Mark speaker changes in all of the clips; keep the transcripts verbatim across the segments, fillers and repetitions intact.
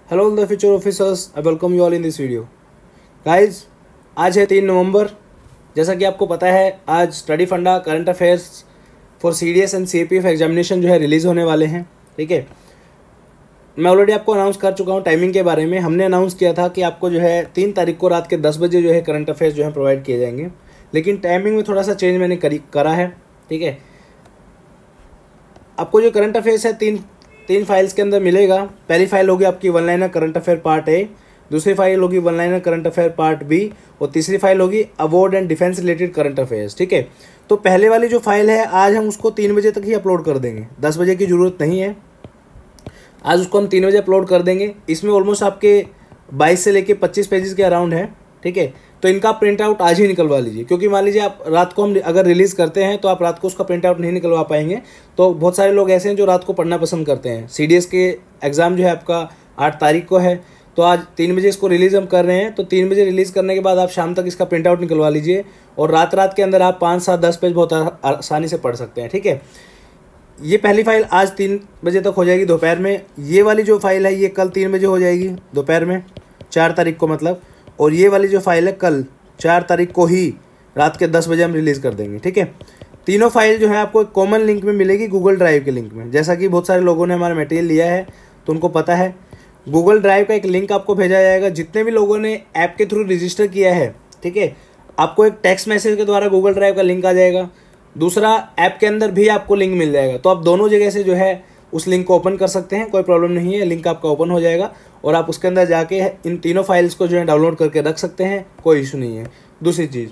Speaker 1: Hello the future officers, I welcome you all in this video. Guys, आज है तीन नवंबर। जैसा कि आपको पता है, आज study funda current affairs for C D S and C A P F examination जो है रिलीज़ होने वाले हैं। ठीक है, मैं ऑलरेडी आपको अनाउंस कर चुका हूँ टाइमिंग के बारे में। हमने अनाउंस किया था कि आपको जो है तीन तारीख को रात के दस बजे जो है करंट अफेयर्स जो है प्रोवाइड किए जाएंगे, लेकिन टाइमिंग में थोड़ा सा चेंज मैंने करी करा है। ठीक है, आपको जो करंट अफेयर्स है तीन तीन फाइल्स के अंदर मिलेगा। पहली फाइल होगी आपकी one liner current affair part A, दूसरी फाइल होगी one liner current affair part B, और तीसरी फाइल होगी award and defence related current affairs. ठीक है, तो पहले वाली जो फाइल है आज हम उसको तीन बजे तक ही अपलोड कर देंगे, दस बजे की ज़रूरत नहीं है। आज उसको हम तीन बजे अपलोड कर देंगे। इसमें ऑलमोस्ट आपके बाईस से लेके पच्चीस पेजेस के अराउंड है। ठीक है, तो इनका प्रिंट आउट आज ही निकलवा लीजिए, क्योंकि मान लीजिए आप रात को हम अगर रिलीज़ करते हैं तो आप रात को उसका प्रिंट आउट नहीं निकलवा पाएंगे। तो बहुत सारे लोग ऐसे हैं जो रात को पढ़ना पसंद करते हैं। सी डी एस के एग्ज़ाम जो है आपका आठ तारीख को है, तो आज तीन बजे इसको रिलीज़ हम कर रहे हैं। तो तीन बजे रिलीज़ करने के बाद आप शाम तक इसका प्रिंट आउट निकलवा लीजिए, और रात रात के अंदर आप पाँच सात दस पेज बहुत आसानी से पढ़ सकते हैं। ठीक है, ये पहली फाइल आज तीन बजे तक हो जाएगी दोपहर में। ये वाली जो फाइल है ये कल तीन बजे हो जाएगी दोपहर में, चार तारीख को मतलब। और ये वाली जो फाइल है कल चार तारीख को ही रात के दस बजे हम रिलीज़ कर देंगे। ठीक है, तीनों फाइल जो है आपको एक कॉमन लिंक में मिलेगी, गूगल ड्राइव के लिंक में। जैसा कि बहुत सारे लोगों ने हमारा मटेरियल लिया है तो उनको पता है, गूगल ड्राइव का एक लिंक आपको भेजा जाएगा। जितने भी लोगों ने ऐप के थ्रू रजिस्टर किया है, ठीक है, आपको एक टेक्स्ट मैसेज के द्वारा गूगल ड्राइव का लिंक आ जाएगा। दूसरा, ऐप के अंदर भी आपको लिंक मिल जाएगा, तो आप दोनों जगह से जो है उस लिंक को ओपन कर सकते हैं। कोई प्रॉब्लम नहीं है, लिंक आपका ओपन हो जाएगा और आप उसके अंदर जाके इन तीनों फाइल्स को जो है डाउनलोड करके रख सकते हैं, कोई इशू नहीं है। दूसरी चीज़,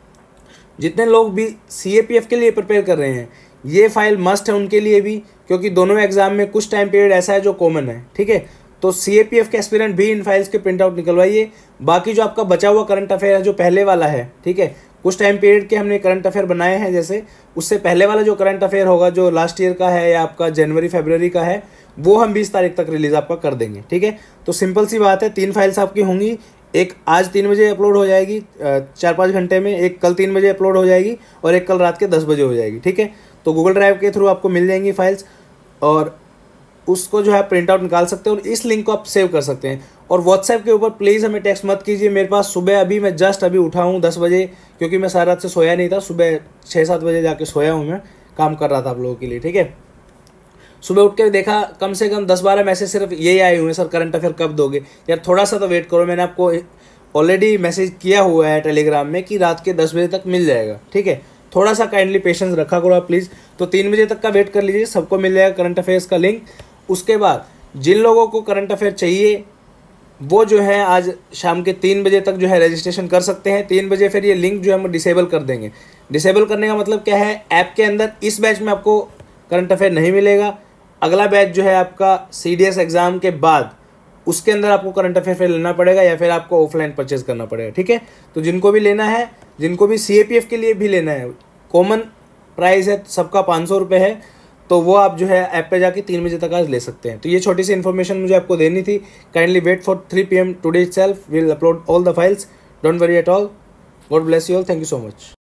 Speaker 1: जितने लोग भी सी ए पी एफ के लिए प्रिपेयर कर रहे हैं, ये फाइल मस्ट है उनके लिए भी, क्योंकि दोनों एग्जाम में कुछ टाइम पीरियड ऐसा है जो कॉमन है। ठीक है, तो सी ए पी एफ के एस्पिरेंट भी इन फाइल्स के प्रिंट आउट निकलवाइए। बाकी जो आपका बचा हुआ करंट अफेयर है जो पहले वाला है, ठीक है, कुछ टाइम पीरियड के हमने करंट अफेयर बनाए हैं, जैसे उससे पहले वाला जो करंट अफेयर होगा जो लास्ट ईयर का है या आपका जनवरी फरवरी का है, वो हम बीस तारीख तक रिलीज़ आपका कर देंगे। ठीक है, तो सिंपल सी बात है, तीन फाइल्स आपकी होंगी। एक आज तीन बजे अपलोड हो जाएगी चार पाँच घंटे में, एक कल तीन बजे अपलोड हो जाएगी, और एक कल रात के दस बजे हो जाएगी। ठीक है, तो गूगल ड्राइव के थ्रू आपको मिल जाएंगी फाइल्स, और उसको जो है प्रिंट आउट निकाल सकते हैं और इस लिंक को आप सेव कर सकते हैं। और व्हाट्सएप के ऊपर प्लीज़ हमें टेक्स्ट मत कीजिए। मेरे पास सुबह अभी मैं जस्ट अभी उठा हूँ दस बजे, क्योंकि मैं सारी रात से सोया नहीं था। सुबह छः सात बजे जाके सोया हूँ, मैं काम कर रहा था आप लोगों के लिए। ठीक है, सुबह उठ के देखा कम से कम दस बारह मैसेज सिर्फ यही आए हुए हैं, सर करंट अफेयर कब दोगे यार, थोड़ा सा तो वेट करो। मैंने आपको ऑलरेडी मैसेज किया हुआ है टेलीग्राम में कि रात के दस बजे तक मिल जाएगा। ठीक है, थोड़ा सा काइंडली पेशेंस रखा करो आप प्लीज़। तो तीन बजे तक का वेट कर लीजिए, सबको मिल जाएगा करंट अफेयर्स का लिंक। उसके बाद जिन लोगों को करंट अफेयर चाहिए वो जो है आज शाम के तीन बजे तक जो है रजिस्ट्रेशन कर सकते हैं। तीन बजे फिर ये लिंक जो है हम डिसेबल कर देंगे। डिसेबल करने का मतलब क्या है, ऐप के अंदर इस बैच में आपको करंट अफेयर नहीं मिलेगा। अगला बैच जो है आपका सी डी एस एग्ज़ाम के बाद, उसके अंदर आपको करंट अफेयर फिर लेना पड़ेगा, या फिर आपको ऑफलाइन परचेज करना पड़ेगा। ठीक है, तो जिनको भी लेना है, जिनको भी सी ए पी एफ के लिए भी लेना है, कॉमन प्राइस है सबका पाँच सौ रुपये है, तो वो आप जो है ऐप पे जाके तीन बजे तक आज ले सकते हैं। तो ये छोटी सी इन्फॉर्मेशन मुझे आपको देनी थी। Kindly wait for three P M today itself, we will upload all the files, don't worry at all. God bless you all, thank you so much.